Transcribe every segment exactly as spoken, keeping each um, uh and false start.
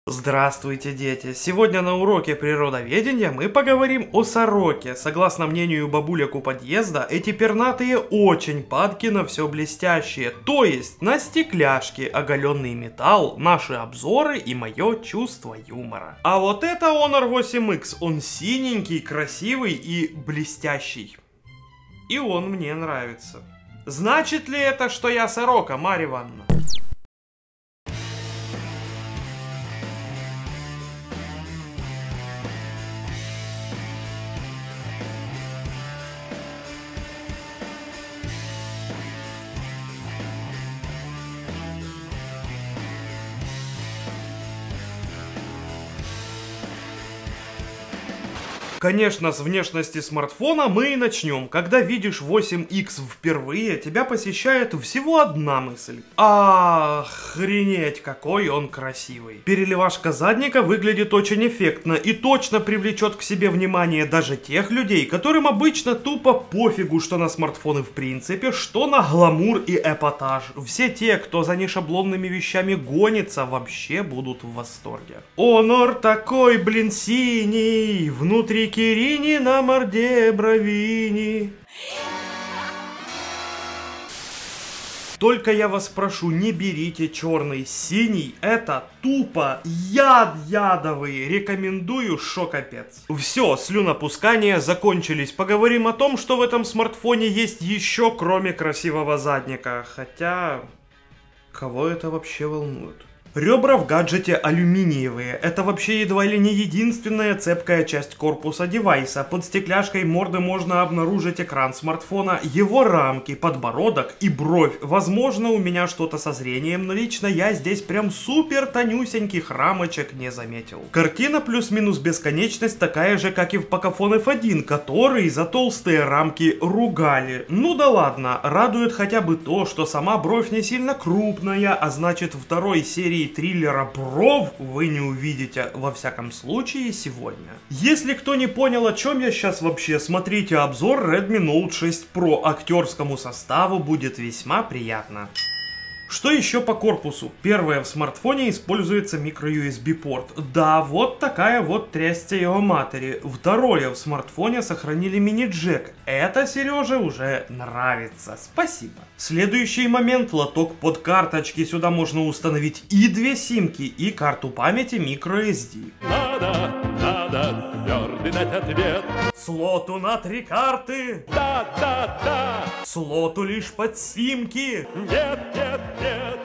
Здравствуйте, дети! Сегодня на уроке природоведения мы поговорим о сороке. Согласно мнению бабулек у подъезда, эти пернатые очень падки на все блестящее, то есть на стекляшки, оголенный металл, наши обзоры и мое чувство юмора. А вот это Honor восемь икс, он синенький, красивый и блестящий. И он мне нравится. Значит ли это, что я сорока, Марья Ивановна? Конечно, с внешности смартфона мы и начнем. Когда видишь восемь икс впервые, тебя посещает всего одна мысль. Охренеть, какой он красивый. Переливашка задника выглядит очень эффектно и точно привлечет к себе внимание даже тех людей, которым обычно тупо пофигу, что на смартфоны в принципе, что на гламур и эпатаж. Все те, кто за нешаблонными вещами гонится, вообще будут в восторге. Honor такой, блин, синий, внутри Кирини на морде бровини. Только я вас прошу, не берите черный, синий, это тупо яд ядовый, рекомендую, шо капец. Все, слюнопускания закончились, поговорим о том, что в этом смартфоне есть еще, кроме красивого задника, хотя, кого это вообще волнует? Ребра в гаджете алюминиевые. Это вообще едва ли не единственная цепкая часть корпуса девайса. Под стекляшкой морды можно обнаружить экран смартфона, его рамки, подбородок и бровь. Возможно, у меня что-то со зрением, но лично я здесь прям супер тонюсеньких рамочек не заметил. Картина плюс-минус бесконечность такая же, как и в Pocophone эф один, который за толстые рамки ругали. Ну да ладно, радует хотя бы то, что сама бровь не сильно крупная, а значит второй серии триллера «Бров» вы не увидите, во всяком случае, сегодня. Если кто не понял, о чем я сейчас вообще, смотрите обзор Redmi Note шесть Pro. Актерскому составу будет весьма приятно. Что еще по корпусу? Первое, в смартфоне используется микро-ю эс би порт. Да, вот такая вот трясся его матери. Второе, в смартфоне сохранили мини-джек. Это Сереже уже нравится. Спасибо. Следующий момент, лоток под карточки. Сюда можно установить и две симки, и карту памяти микро эс ди. Надо, надо, твердый дать ответ. Слоту на три карты. Да, да, да. Слоту лишь под симки. Нет, нет, нет.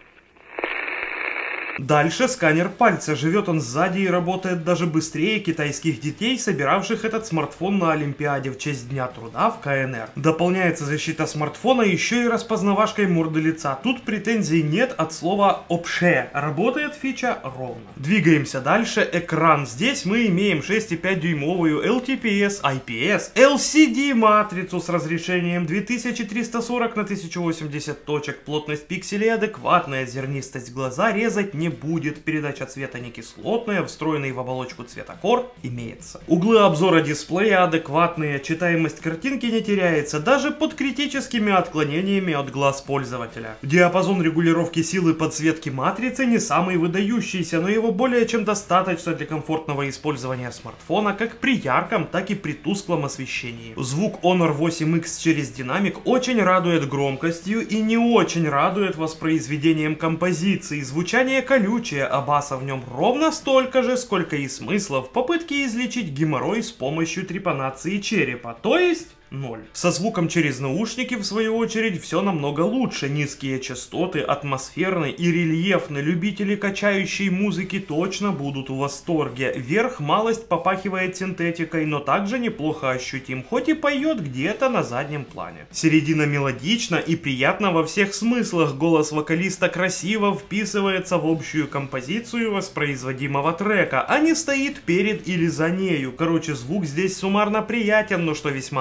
Дальше сканер пальца. Живет он сзади и работает даже быстрее китайских детей, собиравших этот смартфон на Олимпиаде в честь Дня труда в ка эн эр. Дополняется защита смартфона еще и распознавашкой морды лица. Тут претензий нет от слова «обше». Работает фича ровно. Двигаемся дальше. Экран. Здесь мы имеем шесть и пять дюймовую эл ти пи эс, ай пи эс, эл си ди матрицу с разрешением две тысячи триста сорок на тысяча восемьдесят точек. Плотность пикселей адекватная, зернистость глаза резать не будет, передача цвета не кислотная, встроенный в оболочку цветокор имеется. Углы обзора дисплея адекватные, читаемость картинки не теряется, даже под критическими отклонениями от глаз пользователя. Диапазон регулировки силы подсветки матрицы не самый выдающийся, но его более чем достаточно для комфортного использования смартфона как при ярком, так и при тусклом освещении. Звук Honor восемь икс через динамик очень радует громкостью и не очень радует воспроизведением композиции. Звучание колючее, а баса в нем ровно столько же, сколько и смысла в попытке излечить геморрой с помощью трепанации черепа, то есть ноль. Со звуком через наушники, в свою очередь, все намного лучше. Низкие частоты, атмосферные и рельефные. Любители качающей музыки точно будут в восторге. Верх малость попахивает синтетикой, но также неплохо ощутим, хоть и поет где-то на заднем плане. Середина мелодична и приятна во всех смыслах. Голос вокалиста красиво вписывается в общую композицию воспроизводимого трека, а не стоит перед или за нею. Короче, звук здесь суммарно приятен, но что весьма очевидно,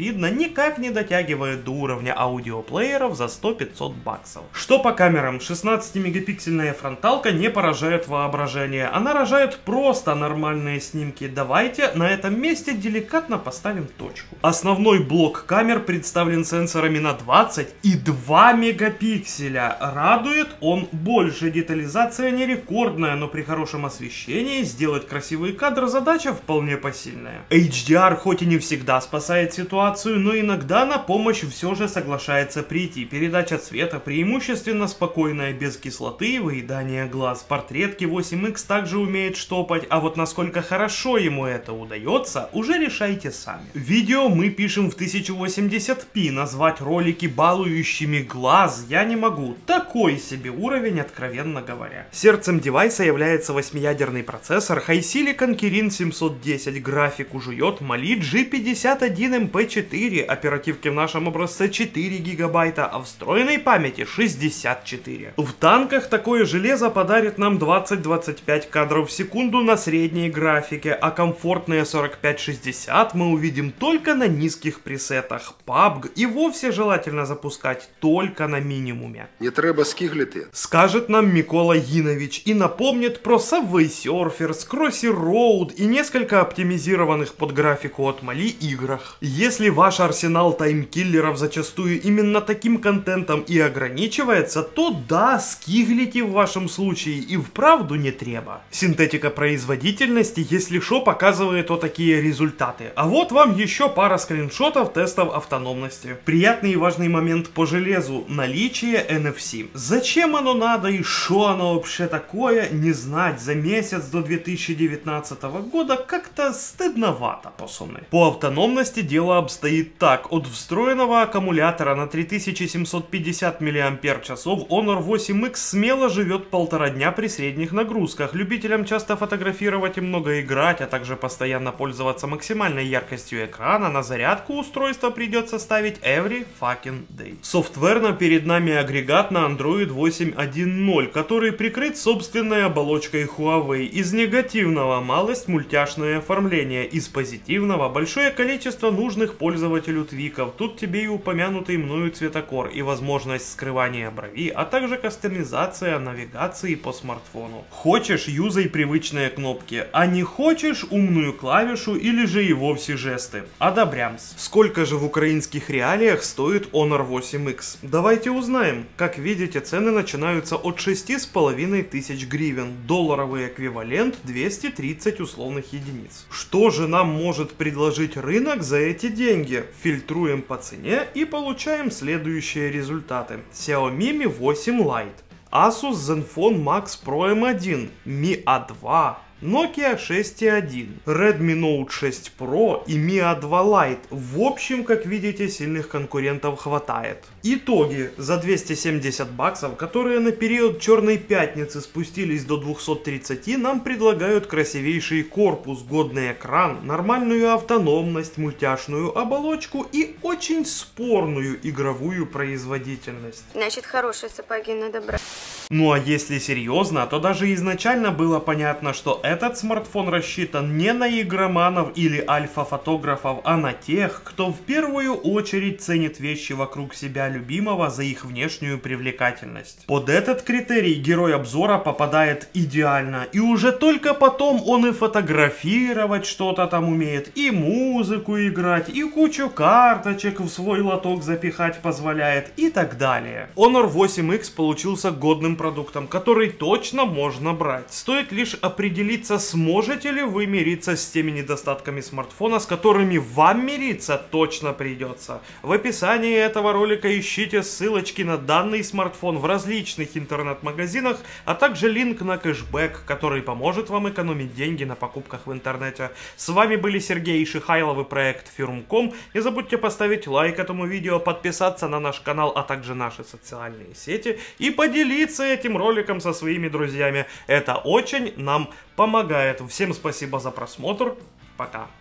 видно, никак не дотягивает до уровня аудиоплееров за сто-пятьсот баксов. Что по камерам? шестнадцатимегапиксельная фронталка не поражает воображение, она рожает просто нормальные снимки. Давайте на этом месте деликатно поставим точку. Основной блок камер представлен сенсорами на двадцать и два мегапикселя. Радует он больше, детализация не рекордная, но при хорошем освещении сделать красивый кадр задача вполне посильная. эйч ди ар хоть и не всегда спасает ситуацию, но иногда на помощь все же соглашается прийти. Передача цвета преимущественно спокойная, без кислоты и выедания глаз. Портретки восемь икс также умеет штопать, а вот насколько хорошо ему это удается, уже решайте сами. Видео мы пишем в тысяча восемьдесят пи, назвать ролики балующими глаз я не могу. Такой себе уровень, откровенно говоря. Сердцем девайса является восьмиядерный процессор Hi-Silicon Kirin семьсот десять, графику жует Mali джи пятьдесят один эм пи четыре, оперативки в нашем образце четыре гигабайта, а встроенной памяти шестьдесят четыре. В танках такое железо подарит нам двадцать-двадцать пять кадров в секунду на средней графике, а комфортные сорок пять шестьдесят мы увидим только на низких пресетах. пабг и вовсе желательно запускать только на минимуме. Не треба скиглити. Скажет нам Микола Yinovich и напомнит про Subway Surfers, Crossy Road и несколько оптимизированных под графику от Mali играх. Если ваш арсенал таймкиллеров зачастую именно таким контентом и ограничивается, то да, скиглите в вашем случае и вправду не треба. Синтетика производительности, если шо, показывает вот такие результаты. А вот вам еще пара скриншотов тестов автономности. Приятный и важный момент по железу – наличие эн эф си. Зачем оно надо и что оно вообще такое, не знать за месяц до две тысячи девятнадцатого года как-то стыдновато, пацаны. По автономности дело обстоит так. От встроенного аккумулятора на три тысячи семьсот пятьдесят миллиампер-часов Honor восемь икс смело живет полтора дня при средних нагрузках. Любителям часто фотографировать и много играть, а также постоянно пользоваться максимальной яркостью экрана, на зарядку устройство придется ставить every fucking day. Софтверно перед нами агрегат на Android восемь один ноль, который прикрыт собственной оболочкой Huawei. Из негативного малость мультяшное оформление, из позитивного большое количество нужных пользователю твиков. Тут тебе и упомянутый мною цветокор, и возможность скрывания брови, а также кастомизация навигации по смартфону. Хочешь, юзай привычные кнопки, а не хочешь умную клавишу или же и вовсе жесты. Одобрямс. Сколько же в украинских реалиях стоит Honor восемь икс? Давайте узнаем. Как видите, цены начинаются от шести с половиной тысяч гривен. Долларовый эквивалент двести тридцать условных единиц. Что же нам может предложить рынок за эти деньги? Фильтруем по цене и получаем следующие результаты. Xiaomi ми восемь Lite, Asus Zenfone Max Pro эм один, ми а два, Nokia шесть и один, Redmi Note шесть Pro и ми а два Lite. В общем, как видите, сильных конкурентов хватает. Итоги за двести семьдесят баксов, которые на период Черной Пятницы спустились до двухсот тридцати, нам предлагают красивейший корпус, годный экран, нормальную автономность, мультяшную оболочку и очень спорную игровую производительность. Значит, хорошие сапоги надо брать. Ну а если серьезно, то даже изначально было понятно, что этот смартфон рассчитан не на игроманов или альфа-фотографов, а на тех, кто в первую очередь ценит вещи вокруг себя любимого за их внешнюю привлекательность. Под этот критерий герой обзора попадает идеально, и уже только потом он и фотографировать что-то там умеет, и музыку играть, и кучу карточек в свой лоток запихать позволяет, и так далее. Honor восемь икс получился годным продуктом, который точно можно брать. Стоит лишь определиться, сможете ли вы мириться с теми недостатками смартфона, с которыми вам мириться точно придется. В описании этого ролика ищите ссылочки на данный смартфон в различных интернет-магазинах, а также линк на кэшбэк, который поможет вам экономить деньги на покупках в интернете. С вами были Сергей Шихайлов и проект Firm.com. Не забудьте поставить лайк этому видео, подписаться на наш канал, а также наши социальные сети и поделиться этим роликом со своими друзьями. Это очень нам помогает. Всем спасибо за просмотр. Пока.